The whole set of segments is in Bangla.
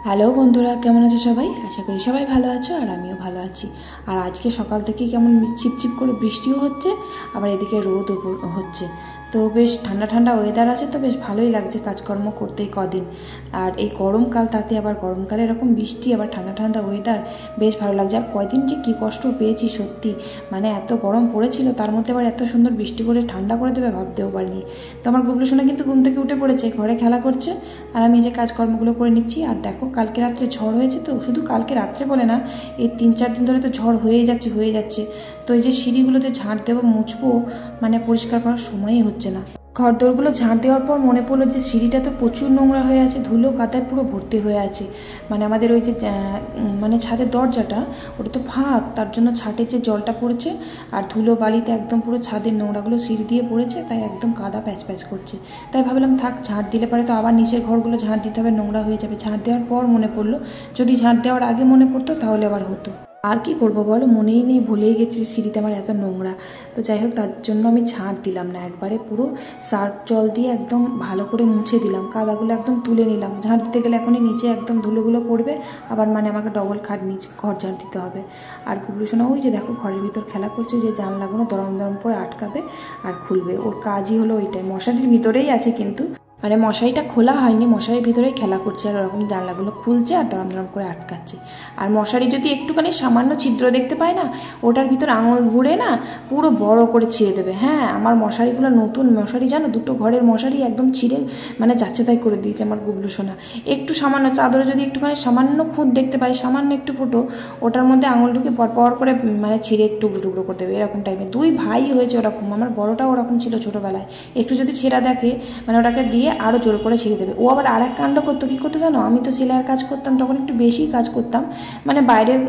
হ্যালো বন্ধুরা, কেমন আছো সবাই? আশা করি সবাই ভালো আছো আর আমিও ভালো আছি। আর আজকে সকাল থেকে কেমন চিপচিপ করে বৃষ্টিও হচ্ছে, আবার এদিকে রোদও হচ্ছে। তো বেশ ঠান্ডা ঠান্ডা ওয়েদার আছে, তো বেশ ভালোই লাগছে কাজকর্ম করতেই কদিন। আর এই গরমকাল, তাতে আবার গরমকালে এরকম বৃষ্টি, আবার ঠান্ডা ঠান্ডা ওয়েদার, বেশ ভালো লাগছে। আর কয়দিন যে কী কষ্ট পেয়েছি সত্যি, মানে এত গরম পড়েছিল, তার মধ্যে আবার এত সুন্দর বৃষ্টি করে ঠান্ডা করে দেবে ভাবতেও পারিনি। তো আমার গুবলু সোনা কিন্তু ঘুম থেকে উঠে পড়েছে, ঘরে খেলা করছে, আর আমি যে কাজকর্মগুলো করে নিচ্ছি। আর দেখো, কালকে রাত্রে ঝড় হয়েছে, তো শুধু কালকে রাত্রে বলে না, এই 3-4 দিন ধরে তো ঝড় হয়ে যাচ্ছে। তো এই যে সিঁড়িগুলোতে ঝাঁট দেবো, মুছবো, মানে পরিষ্কার করার সময়ই হচ্ছে না। ঘরদোরগুলো ঝাঁট দেওয়ার পর মনে পড়লো যে সিঁড়িটা তো প্রচুর নোংরা হয়ে আছে, ধুলো কাদায় পুরো ভর্তি হয়ে আছে। মানে আমাদের ওই যে মানে ছাদের দরজাটা, ওটা তো ফাঁক, তার জন্য ছাদের যে জলটা পড়েছে আর ধুলো বালিতে একদম পুরো ছাদের নোংরাগুলো সিঁড়ি দিয়ে পড়েছে, তাই একদম কাদা প্যাচ প্যাচ করছে। তাই ভাবলাম থাক, ঝাঁট দিলে পারে তো আবার নিচের ঘরগুলো ঝাঁট দিতে হবে, নোংরা হয়ে যাবে। ঝাঁট দেওয়ার পর মনে পড়লো, যদি ঝাঁট দেওয়ার আগে মনে পড়তো তাহলে আবার হতো। আর কি করবো বলো, মনেই নেই, ভুলেই গেছি সিঁড়িতে আমার এত নোংরা। তো যাই হোক, তার জন্য আমি ঝাঁট দিলাম না, একবারে পুরো সার্ফ জল দিয়ে একদম ভালো করে মুছে দিলাম, কাদাগুলো একদম তুলে নিলাম। ঝাঁট দিতে গেলে এখনই নিচে একদম ধুলোগুলো পড়বে, আবার মানে আমাকে ডবল খাট নিচে ঘর ঝাঁট দিতে হবে। আর গুবলু সোনা ওই যে দেখো ঘরের ভিতর খেলা করছে, যে জানলাগুলো দরম দরম করে আটকাবে আর খুলবে, ওর কাজই হলো ওইটাই। মশারির ভিতরেই আছে, কিন্তু মানে মশারিটা খোলা হয়নি, মশারির ভিতরেই খেলা করছে, আর ওরকম জানলাগুলো খুলছে আর দরম দরম করে আটকাচ্ছে। আর মশারি যদি একটুখানি সামান্য ছিদ্র দেখতে পায় না, ওটার ভিতর আঙুল ভরে না পুরো বড় করে ছিঁড়ে দেবে। হ্যাঁ, আমার মশারিগুলো নতুন মশারি, জানো, দুটো ঘরের মশারি একদম ছিঁড়ে মানে যাচ্ছে তাই করে দিয়েছে আমার গুবলু সোনা। একটু সামান্য চাদরে যদি একটুখানি সামান্য খুঁত দেখতে পাই, সামান্য একটু ফুটো, ওটার মধ্যে আঙুল ঢুকে পর করে মানে ছিঁড়ে টুকরো টুকরো করে দেবে, এরকম টাইপের। দুই ভাই হয়েছে ওরকম, আমার বড়টাও ওরকম ছিল ছোটোবেলায়, একটু যদি ছেঁড়া দেখে মানে ওটাকে দিয়ে আরও জোর করে ছিঁড়ে দেবে। ও আবার আর এক কাণ্ড করতো, কী করতো জানো, আমি তো সেলাইয়ের কাজ করতাম, তখন একটু বেশি কাজ করতাম, মানে বাইরের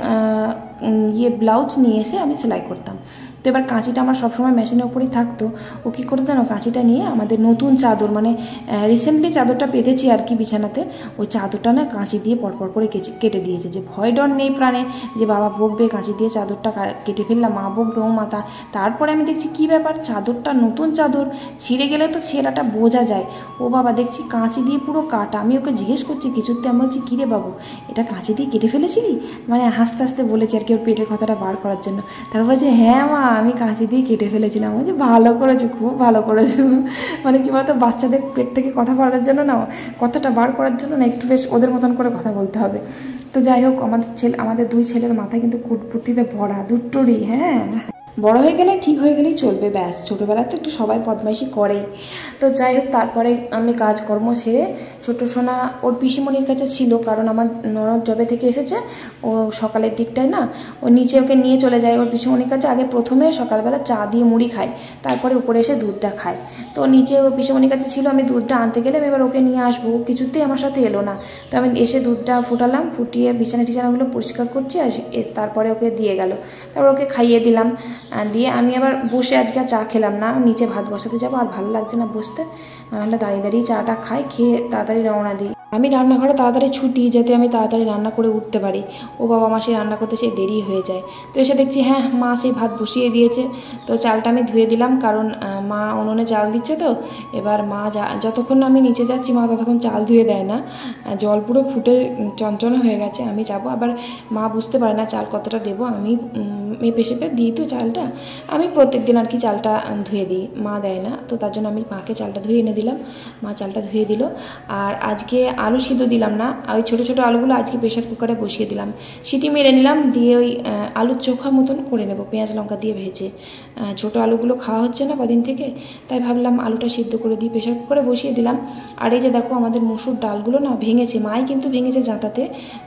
ব্লাউজ নিয়ে এসে আমি সেলাই করতাম। তো এবার কাঁচিটা আমার সবসময় মেশিনের ওপরেই থাকতো। ও কী করতো জানো, কাঁচিটা নিয়ে আমাদের নতুন চাদর, মানে রিসেন্টলি চাদরটা পেতেছি আর কি বিছানাতে, ওই চাদরটা না কাঁচি দিয়ে পরপর করে কেটে দিয়েছে। যে ভয় ডর নেই প্রাণে, যে বাবা বকবে, কাঁচি দিয়ে চাদরটা কেটে ফেললাম, মা বকবে, ও মাথা। তারপরে আমি দেখছি কী ব্যাপার, চাদরটা নতুন চাদর, ছিঁড়ে গেলে তো ছেঁড়াটা বোঝা যায়। ও বাবা, দেখছি কাঁচি দিয়ে পুরো কাটা। আমি ওকে জিজ্ঞেস করছি কিছুতে, আমি বলছি কী রে বাবু, এটা কাঁচি দিয়ে কেটে ফেলেছিলি? মানে হাসতে হাসতে বলেছি আর কি, ওর পেটের কথাটা বার করার জন্য। তারপর বলছে হ্যাঁ মা, আমি কাঁচি দিয়ে কেটে ফেলেছিলাম। বলছি ভালো করেছো, খুব ভালো করেছো। মানে কী বলতো, বাচ্চাদের পেট থেকে কথা বলার জন্য না, কথাটা বার করার জন্য না, একটু বেশ ওদের মতন করে কথা বলতে হবে। তো যাই হোক, আমাদের দুই ছেলের মাথায় কিন্তু কুটবুদ্ধিতে ভরা, দুটোরই। হ্যাঁ, বড় হয়ে গেলে ঠিক হয়ে গেলেই চলবে, ব্যাস। ছোটোবেলাতে একটু সবাই বদমাইশি করেই। তো যাই হোক, তারপরে আমি কাজকর্ম সেরে, ছোটো সোনা ওর পিসিমণির কাছে ছিল, কারণ আমার ননদ জবে থেকে এসেছে, ও সকালের দিকটায় না ও নিচে ওকে নিয়ে চলে যায় ওর পিসিমণির কাছে। আগে প্রথমে সকালবেলা চা দিয়ে মুড়ি খায়, তারপরে উপরে এসে দুধটা খায়। তো নিচে ওর পিসিমণির কাছে ছিল, আমি দুধটা আনতে গেলাম, এবার ওকে নিয়ে আসবো, কিছুতেই আমার সাথে এলো না। তো আমি এসে দুধটা ফুটালাম, ফুটিয়ে বিছানাগুলো পরিষ্কার করছি, আর তারপরে ওকে দিয়ে গেল। তারপর ওকে খাইয়ে দিলাম, দিয়ে আমি আবার বসে আজকে আর চা খেলাম না, নিচে ভাত বসাতে যাবো, আর ভালো লাগছে না বসতে। আমরা দাঁড়িয়ে দাঁড়িয়ে চাটা খাই, খেয়ে তাড়াতাড়ি রওনা দিই। আমি রান্নাঘরে তাড়াতাড়ি ছুটি, যাতে আমি তাড়াতাড়ি রান্না করে উঠতে পারি। ও বাবা, মা সেই রান্না করতে সেই দেরি হয়ে যায়। তো এসে দেখছি হ্যাঁ, মা সেই ভাত বসিয়ে দিয়েছে। তো চালটা আমি ধুয়ে দিলাম, কারণ মা উনুনে চাল দিচ্ছে। তো এবার মা যতক্ষণ আমি নিচে যাচ্ছি, মা ততক্ষণ চাল ধুয়ে দেয় না, জল পুরো ফুটে চঞ্চনা হয়ে গেছে। আমি যাব, আবার মা বুঝতে পারে না চাল কতটা দেবো, আমি মেপে শেপে দিই তো চালটা। আমি প্রত্যেক দিন আর কি চালটা ধুয়ে দিই, মা দেয় না। তো তার জন্য আমি মাকে চালটা ধুয়ে এনে দিলাম, মা চালটা ধুয়ে দিল। আর আজকে আলু সিদ্ধ দিলাম না, ওই ছোটো ছোটো আলুগুলো আজকে প্রেশার কুকারে বসিয়ে দিলাম, সিটি মেরে নিলাম, দিয়ে ওই আলুর চোখা মতন করে নেব, পেঁয়াজ লঙ্কা দিয়ে ভেজে। ছোটো আলুগুলো খাওয়া হচ্ছে না কদিন থেকে, তাই ভাবলাম আলুটা সিদ্ধ করে দিয়ে প্রেশার কুকারে বসিয়ে দিলাম। আর এই যে দেখো, আমাদের মসুর ডালগুলো না ভেঙেছে, মাই কিন্তু ভেঙেছে জাঁতাতে।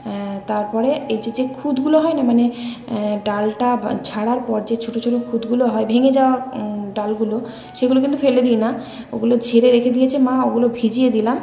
তারপরে এই যে খুদগুলো হয় না, মানে ডালটা ঝাড়ার পর যে ছোটো ছোটো খুদগুলো হয়, ভেঙে যাওয়া ডালগুলো, সেগুলো কিন্তু ফেলে দিই না, ওগুলো ঝেড়ে রেখে দিয়েছে মা, ওগুলো ভিজিয়ে দিলাম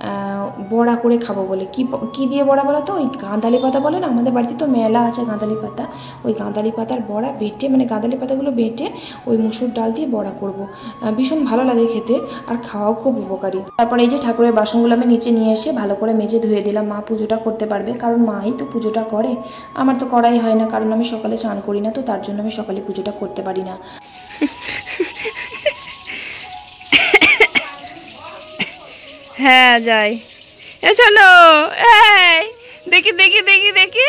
বড়া করে খাবো বলে। কি দিয়ে বড়া বলো তো, ওই গাঁদালি পাতা বলে না, আমাদের বাড়িতে তো মেলা আছে গাঁদালি পাতা, ওই গাঁদালি পাতার বড়া বেটে, মানে গাঁদালি পাতাগুলো বেটে ওই মুসুর ডাল দিয়ে বড়া করব। ভীষণ ভালো লাগে খেতে, আর খাওয়াও খুব উপকারী। তারপরে এই যে ঠাকুরের বাসনগুলো আমি নিচে নিয়ে এসে ভালো করে মেজে ধুয়ে দিলাম, মা পুজোটা করতে পারবে, কারণ মাই তো পুজোটা করে, আমার তো করাই হয় না, কারণ আমি সকালে স্নান করি না, তো তার জন্য আমি সকালে পুজোটা করতে পারি না। হ্যাঁ যাই, এ চলো, এই দেখি দেখি দেখি দেখি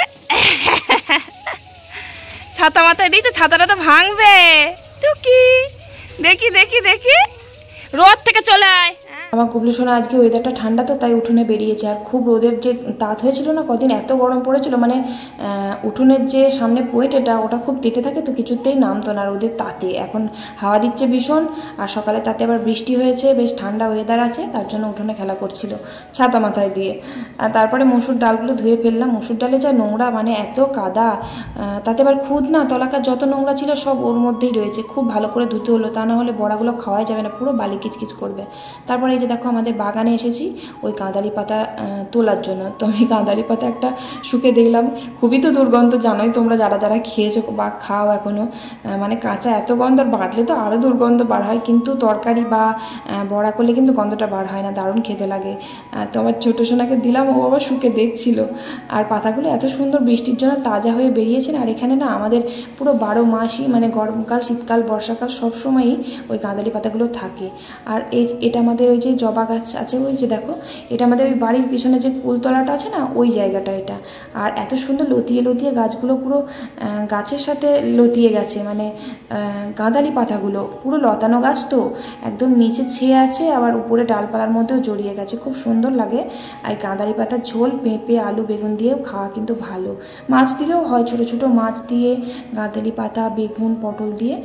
ছাতা মাথায় দিয়েছো, ছাতাটা তো ভাঙবে টুকি। দেখি দেখি দেখি, রোদ থেকে চলে আয়। আমার গুবলু সোনা আজকে ওয়েদারটা ঠান্ডা তো তাই উঠোনে বেরিয়েছে। আর খুব রোদের যে তাত হয়েছিল না কদিন, এত গরম পড়েছিল, মানে উঠোনের যে সামনে পোয়েটেটা ওটা খুব তেতে থাকে, তো কিছুতেই নামতো না রোদের তাতে। এখন হাওয়া দিচ্ছে ভীষণ, আর সকালে তাতে আবার বৃষ্টি হয়েছে, বেশ ঠান্ডা ওয়েদার আছে, তার জন্য উঠোনে খেলা করছিল ছাতা মাথায় দিয়ে। আর তারপরে মসুর ডালগুলো ধুয়ে ফেললাম। মসুর ডালে যা নোংরা, মানে এত কাদা, তাতে আবার খুদ না, তলাকার যত নোংরা ছিল সব ওর মধ্যেই রয়েছে। খুব ভালো করে ধুতে হলো, তা না হলে বড়াগুলো খাওয়াই যাবে না, পুরো বালি কিচকিচ করবে। তারপরে এই যে দেখো আমাদের বাগানে এসেছি ওই কাঁদালি পাতা তোলার জন্য। তো আমি কাঁদালি পাতা একটা শুকে দেখলাম, খুবই তো দুর্গন্ধ, জানোই তোমরা যারা যারা খেয়েছো বা খাও এখনও, মানে কাঁচা এত গন্ধ, আর বাটলে তো আরও দুর্গন্ধ বার হয়, কিন্তু তরকারি বা বড়া করলে কিন্তু গন্ধটা বার হয় না, দারুণ খেতে লাগে। তো আমার ছোটো সোনাকে দিলাম, ও আবার শুকে দেখছিল। আর পাতাগুলো এত সুন্দর বৃষ্টির জন্য তাজা হয়ে বেরিয়েছে না। আর এখানে না আমাদের পুরো 12 মাসই, মানে গরমকাল, শীতকাল, বর্ষাকাল সবসময়ই ওই কাঁদালি পাতাগুলো থাকে। আর এটা আমাদের ওই যে জবা গাছ আছে, ওই যে দেখো, এটা আমাদের ওই বাড়ির পিছনে যে কুলতলাটা আছে না, ওই জায়গাটা এটা। আর এত সুন্দর লতিয়ে লতিয়ে গাছগুলো পুরো গাছের সাথে লতিয়ে গেছে, মানে কাঁদালি পাতাগুলো পুরো লতানো গাছ তো, একদম নিচে ছেয়ে আছে, আবার উপরে ডালপালার মধ্যেও জড়িয়ে গেছে, খুব সুন্দর লাগে। আর কাঁদালি পাতার ঝোল পেঁপে, আলু, বেগুন দিয়েও খাওয়া কিন্তু ভালো, মাছ দিলেও হয়, ছোটো ছোটো মাছ দিয়ে কাঁদালি পাতা, বেগুন, পটল দিয়ে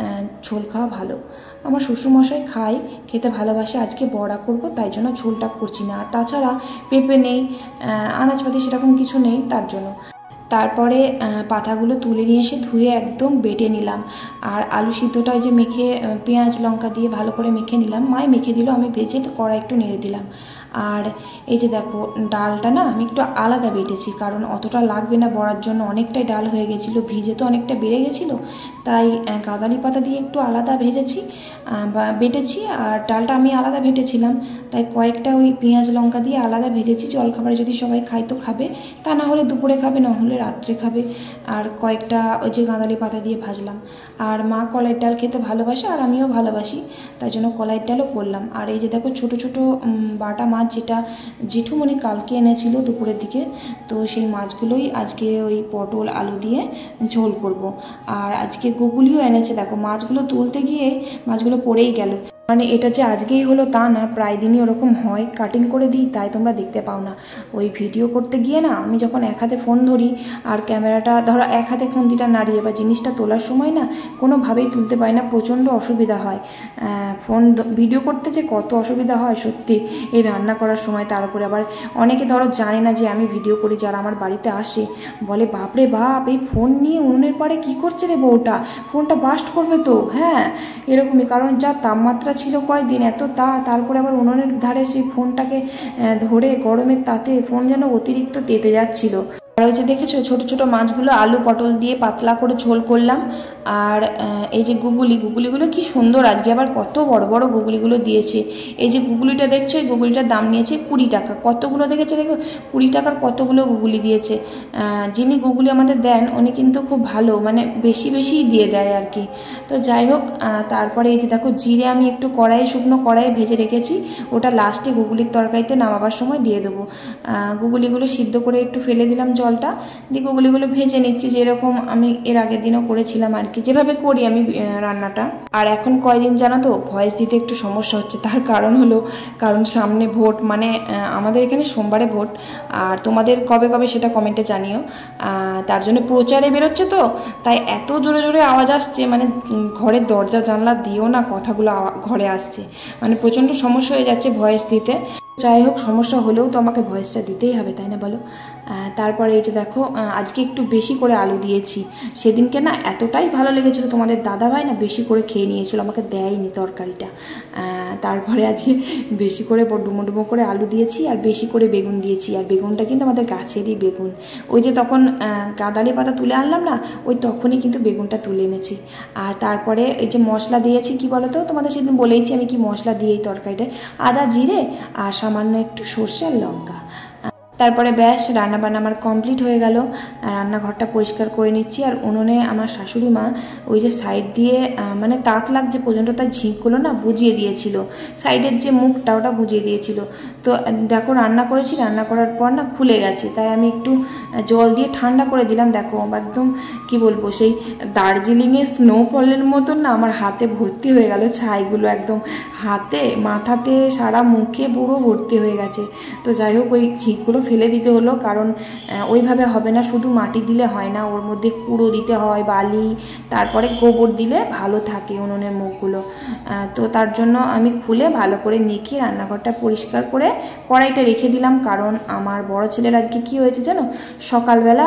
ঝোল খাওয়া ভালো। আমার শ্বশুরমশাই খায়, খেতে ভালোবাসে। আজকে বড়া করব, তাই জন্য ঝোলটা করছি না। আর তাছাড়া পেঁপে নেই, আনাজপাতি সেরকম কিছু নেই, তার জন্য। তারপরে পাতাগুলো তুলে নিয়ে এসে ধুয়ে একদম বেটে নিলাম। আর আলু সিদ্ধটা ওই যে মেখে পেঁয়াজ লঙ্কা দিয়ে ভালো করে মেখে নিলাম, মাই মেখে দিল, আমি ভেজে কড়াই একটু নেড়ে দিলাম। আর এই যে দেখো ডালটা না আমি একটু আলাদা বেটেছি, কারণ অতটা লাগবে না বড়ার জন্য, অনেকটাই ডাল হয়ে গেছিলো, ভিজে তো অনেকটা বেড়ে গেছিলো, তাই কাঁদালি পাতা দিয়ে একটু আলাদা ভেজেছি বা বেটেছি। আর ডালটা আমি আলাদা বেটেছিলাম, তাই কয়েকটা ওই পেঁয়াজ লঙ্কা দিয়ে আলাদা ভেজেছি। জলখাবারে যদি সবাই খায় তো খাবে, তা না হলে দুপুরে খাবে, না হলে রাত্রে খাবে। আর কয়েকটা ওই যে কাঁদালি পাতা দিয়ে ভাজলাম। আর মা কলাইয়ের ডাল খেতে ভালোবাসে, আর আমিও ভালোবাসি, তাই জন্য কলাইয়ের ডালও করলাম। আর এই যে দেখো ছোটো ছোটো বাটা মাছ, যেটা জেঠুমনি কালকে এনেছিল দুপুরের দিকে, তো সেই মাছগুলোই আজকে ওই পটল আলু দিয়ে ঝোল করব। আর আজকে গুগলিও এনেছে, দেখো মাছগুলো তুলতে গিয়ে মাছগুলো পড়েই গেল। মানে এটা যে আজকেই হলো তা না, প্রায় দিনই ওরকম হয়, কাটিং করে দিই, তাই তোমরা দেখতে পাও না। ওই ভিডিও করতে গিয়ে না আমি যখন এক হাতে ফোন ধরি আর ক্যামেরাটা ধরো এক হাতে খুন্তিটা নাড়িয়ে বা জিনিসটা তোলার সময় না কোনোভাবেই তুলতে পারি না, প্রচণ্ড অসুবিধা হয়। ফোন ভিডিও করতে যে কত অসুবিধা হয় সত্যি, এই রান্না করার সময়। তার উপরে আবার অনেকে ধরো জানে না যে আমি ভিডিও করি, যারা আমার বাড়িতে আসে বলে বাপরে বাপ, এই ফোন নিয়ে উনুনের পাড়ে কী করছে রে বউটা, ফোনটা বাস্ট করবে তো। হ্যাঁ, এরকমই, কারণ যা তাপমাত্রা ছিল কয়েকদিন, এত তারপরে আবার উনুনের ধারে সেই ফোনটাকে ধরে গরমের তাতে ফোন যেন অতিরিক্ত তেতে যাচ্ছিল। আর ওই যে দেখেছো ছোটো ছোটো মাছগুলো আলু পটল দিয়ে পাতলা করে ঝোল করলাম। আর এই যে গুগলিগুলো কি সুন্দর, আজকে আবার কত বড় বড় গুগলিগুলো দিয়েছে। এই যে গুগলিটা দেখছো, এই গুগলিটার দাম নিয়েছে 20 টাকা। কতগুলো দেখেছে দেখো, 20 টাকার কতগুলো গুগলি দিয়েছে। যিনি গুগলি আমাদের দেন উনি কিন্তু খুব ভালো, মানে বেশি বেশিই দিয়ে দেয় আর কি। তো যাই হোক, তারপরে এই যে দেখো জিরে আমি একটু শুকনো কড়াইয়ে ভেজে রেখেছি, ওটা লাস্টে গুগলির তরকারিতে নামাবার সময় দিয়ে দেবো। গুগলিগুলো সিদ্ধ করে একটু ফেলে দিলাম জলটা দিয়ে, গুগলিগুলো ভেজে নিচ্ছি, যেরকম আমি এর আগের দিনও করেছিলাম আর কি, যেভাবে করি আমি রান্নাটা। আর এখন কয়দিন জানো তো ভয়েস দিতে একটু সমস্যা হচ্ছে, তার কারণ সামনে ভোট, মানে আমাদের এখানে সোমবারে ভোট, আর তোমাদের কবে কবে সেটা কমেন্টে জানিও। তার জন্য প্রচারে বেরোচ্ছে তো, তাই এত জোরে জোরে আওয়াজ আসছে, মানে ঘরের দরজা জানলা দিয়েও না কথাগুলো ঘরে আসছে, মানে প্রচণ্ড সমস্যা হয়ে যাচ্ছে ভয়েস দিতে। যাই হোক, সমস্যা হলেও তো আমাকে ভয়েসটা দিতেই হবে, তাই না বলো। তারপরে এই যে দেখো আজকে একটু বেশি করে আলু দিয়েছি। সেদিনকে না এতটাই ভালো লেগেছিলো, তোমাদের দাদাভাই না বেশি করে খেয়ে নিয়েছিল, আমাকে দেয়নি তরকারিটা। তারপরে আজকে বেশি করে ডুমো করে আলু দিয়েছি, আর বেশি করে বেগুন দিয়েছি। আর বেগুনটা কিন্তু আমাদের গাছেরই বেগুন, ওই যে তখন কাঁদালি পাতা তুলে আনলাম না, ওই তখনই কিন্তু বেগুনটা তুলে এনেছি। আর তারপরে এই যে মশলা দিয়েছি, কি বলো তো, তোমাদের সেদিন বলেইছি আমি কি মশলা দিয়ে এই তরকারিটায়, আদা জিরে আর সামান্য একটু সর্ষে আর লঙ্কা। তারপরে ব্যাস রান্নাবান্না আমার কমপ্লিট হয়ে গেল। রান্নাঘরটা পরিষ্কার করে নিচ্ছি। আর উনুনে আমার শাশুড়ি মা ওই যে সাইড দিয়ে মানে তাক লাগছে পর্যন্ত তার ঝিঁকগুলো না বুঝিয়ে দিয়েছিল, সাইডের যে মুখটা ওটা বুঝিয়ে দিয়েছিল। তো দেখো রান্না করেছি, রান্না করার পর না খুলে গেছে, তাই আমি একটু জল দিয়ে ঠান্ডা করে দিলাম। দেখো একদম কি বলবো, সেই দার্জিলিংয়ের স্নোফলের মতন না আমার হাতে ভর্তি হয়ে গেল ছাইগুলো, একদম হাতে মাথাতে সারা মুখে পুরো ভর্তি হয়ে গেছে। তো যাই হোক ওই ঝিঁকগুলো ফেলে দিতে হলো, কারণ ওইভাবে হবে না, শুধু মাটি দিলে হয় না, ওর মধ্যে কুড়ো দিতে হয়, বালি, তারপরে গোবর দিলে ভালো থাকে উনুনের মুখগুলো। তো তার জন্য আমি খুলে ভালো করে নেকি রান্নাঘরটা পরিষ্কার করে কড়াইটা রেখে দিলাম। কারণ আমার বড় ছেলের আজকে কি হয়েছে জানো, সকালবেলা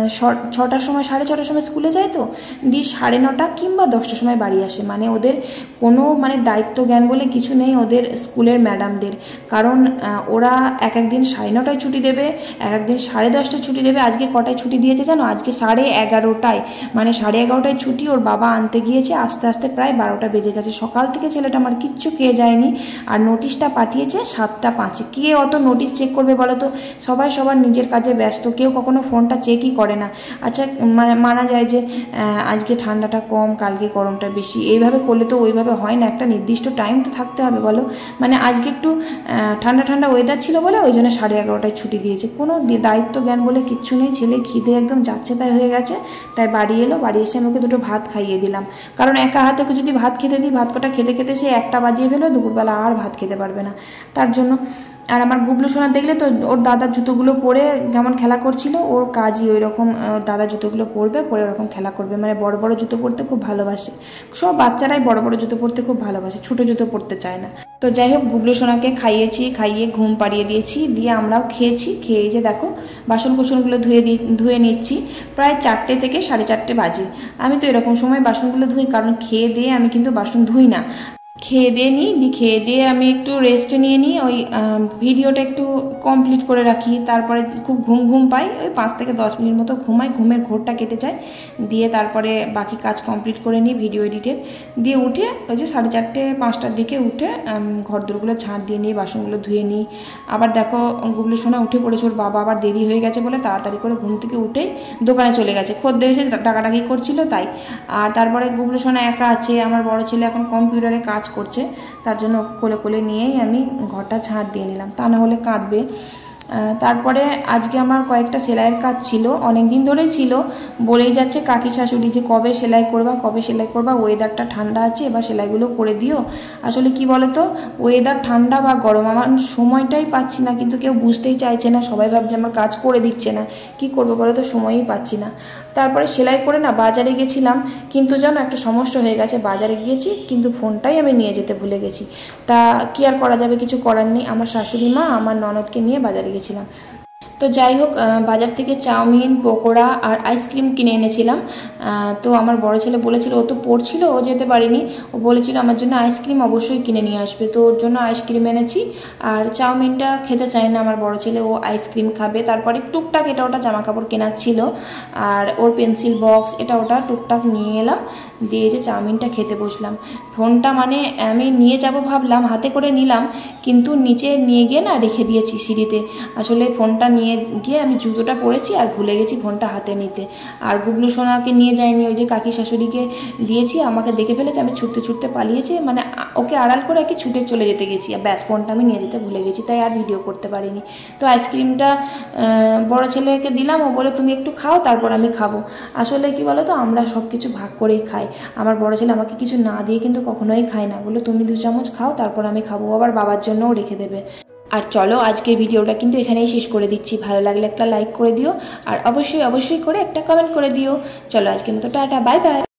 6টার সময় 6:30টার সময় স্কুলে যায়, তো দিয়ে 9:30 কিংবা 10টার সময় বাড়ি আসে। মানে ওদের কোনো মানে দায়িত্ব জ্ঞান বলে কিছু নেই ওদের স্কুলের ম্যাডামদের। কারণ ওরা এক একদিন 9:30টায় ছুটি দেবে, এক একদিন 10:30টায় ছুটি দেবে। আজকে কটায় ছুটি দিয়েছে জানো, আজকে 11:30টায়, মানে 11:30টায় ছুটি। ওর বাবা আনতে গিয়েছে, আস্তে আস্তে প্রায় 12টা বেজে গেছে। সকাল থেকে ছেলেটা আমার কিচ্ছু খেয়ে যায়নি, আর নোটিশটা পাঠিয়েছে 7:05। কে অত নোটিশ চেক করবে বলো তো, সবাই সবার নিজের কাজে ব্যস্ত, কেউ কখনো ফোনটা চেকই করে না। আচ্ছা মানা যায় যে আজকে ঠান্ডাটা কম, কালকে গরমটা বেশি, এইভাবে করলে তো ওইভাবে হয় না, একটা নির্দিষ্ট টাইম তো থাকতে হবে বলো। মানে আজকে একটু ঠান্ডা ঠান্ডা ওয়েদার ছিল বলে ওই জন্য 11:30টায় ছুটি দিয়েছে। কোনো দায়িত্ব জ্ঞান বলে কিচ্ছু নেই। ছেলে খিদে একদম যাচ্ছে তাই হয়ে গেছে, তাই বাড়ি এলো, বাড়ি এসে আমাকে দুটো ভাত খাইয়ে দিলাম। কারণ একা হাতে যদি ভাত খেতে দিই, ভাত কটা খেতে খেতে সে 1টা বাজিয়ে ফেলো, দুপুরবেলা আর ভাত খেতে পারবে না, তার জন্য। আর আমার গুবলু সোনা দেখলে তো ওর দাদার জুতোগুলো পরে কেমন খেলা করছিল, ওর কাজই ওই রকম, দাদার জুতোগুলো পরবে, পরে ওরকম খেলা করবে। মানে বড় বড় জুতো পরতে খুব ভালোবাসে, সব বাচ্চারাই বড় বড় জুতো পরতে খুব ভালোবাসে, ছোটো জুতো পরতে চায় না। তো যাই হোক গুবলু সোনাকে খাইয়ে ঘুম পাড়িয়ে দিয়েছি, দিয়ে আমরাও খেয়েছি। খেয়ে যে দেখো বাসন কোসনগুলো ধুয়ে নিচ্ছি। প্রায় 4টে থেকে 4:30 বাজে। আমি তো এরকম সময় বাসনগুলো ধুই, কারণ খেয়ে দিয়ে আমি কিন্তু বাসন ধুই না, খেয়ে দিয়ে আমি একটু রেস্ট নিয়ে নিই, ওই ভিডিওটা একটু কমপ্লিট করে রাখি। তারপরে খুব ঘুম পাই, ওই 5 থেকে 10 মিনিট মতো ঘুমাই, ঘুমের ঘোরটা কেটে যায়। দিয়ে তারপরে বাকি কাজ কমপ্লিট করে নিই ভিডিও এডিটের। দিয়ে উঠে ওই যে 4:30 5টার দিকে উঠে ঘরদোরগুলো ঝাঁট দিয়ে নিই, বাসনগুলো ধুয়ে নিই। আবার দেখো গুবলু সোনা উঠে পড়েছে, ওর বাবা আবার দেরি হয়ে গেছে বলে তাড়াতাড়ি করে ঘুম থেকে উঠেই দোকানে চলে গেছে, খদ্দের এসে ডাকাডাকি করছিল তাই। আর তারপরে গুবলু সোনা একা আছে, আমার বড় ছেলে এখন কম্পিউটারে কাজ করছে, তার জন্য ওকে কোলে নিয়েই আমি ঘরটা ঝাঁট দিয়ে নিলাম, তা না হলে কাঁদবে। তারপরে আজকে আমার কয়েকটা সেলাইয়ের কাজ ছিল, অনেক দিন ধরেই ছিল, বলেই যাচ্ছে কাকি শাশুড়ি যে কবে সেলাই করবা, ওয়েদারটা ঠান্ডা আছে, এবার সেলাইগুলো করে দিও। আসলে কি বলো তো, ওয়েদার ঠান্ডা বা গরম আমার সময়টাই পাচ্ছি না, কিন্তু কেউ বুঝতেই চাইছে না, সবাই ভাবছে আমার কাজ করে দিচ্ছে না, কি করবো বলো তো, সময়ই পাচ্ছি না। তারপরে সেলাই করে না বাজারে গেছিলাম, কিন্তু জানো একটা সমস্যা হয়ে গেছে, বাজারে গিয়েছি কিন্তু ফোনটাই আমি নিয়ে যেতে ভুলে গেছি। তা কি আর করা যাবে, কিছু করার নেই। আমার শাশুড়ি মা আমার ননদকে নিয়ে বাজারে গেছিলাম। তো যাই হোক বাজার থেকে চাউমিন, পকোড়া আর আইসক্রিম কিনে এনেছিলাম। তো আমার বড় ছেলে বলেছিল, ও তো পড়ছিল, ও যেতে পারেনি, ও বলেছিল আমার জন্য আইসক্রিম অবশ্যই কিনে নিয়ে আসবে, তো ওর জন্য আইসক্রিম এনেছি। আর চাউমিনটা খেতে চায় না আমার বড় ছেলে, ও আইসক্রিম খাবে। তারপরে টুকটাক এটা ওটা জামা কাপড় কেনার ছিল, আর ওর পেন্সিল বক্স এটা ওটা টুকটাক নিয়ে এলাম, দিয়ে যে চাউমিনটা খেতে বসলাম। ফোনটা মানে আমি নিয়ে যাব ভাবলাম, হাতে করে নিলাম, কিন্তু নিচে নিয়ে গিয়ে না রেখে দিয়েছি সিঁড়িতে। আসলে ফোনটা নিয়ে গিয়ে আমি জুতোটা পরেছি আর ভুলে গেছি ফোনটা হাতে নিতে। আর গুবলু সোনাকে নিয়ে যাইনি, ওই যে কাকি শাশুড়িকে দিয়েছি, আমাকে দেখে ফেলেছে, আমি ছুটতে পালিয়েছি, মানে ওকে আড়াল করে আর কি ছুটে চলে যেতে গেছি, আর ব্যাস ফোনটা আমি নিয়ে যেতে ভুলে গেছি, তাই আর ভিডিও করতে পারিনি। তো আইসক্রিমটা বড় ছেলেকে দিলাম, ও বলে তুমি একটু খাও তারপর আমি খাবো। আসলে কি বলো তো, আমরা সব কিছু ভাগ করেই খাই। আমার বড় ছেলে আমাকে কিছু না দিয়ে কিন্তু কখনোই খায় না, বলে তুমি 2 চামচ খাও তারপর আমি খাবো, আবার বাবার জন্যও রেখে দেবে। আর চলো আজকের ভিডিওটা কিন্তু এখানেই শেষ করে দিচ্ছি। ভালো লাগলে একটা লাইক করে দিও, আর অবশ্যই করে একটা কমেন্ট করে দিও। চলো আজকের মতো টাটা, বাই বাই।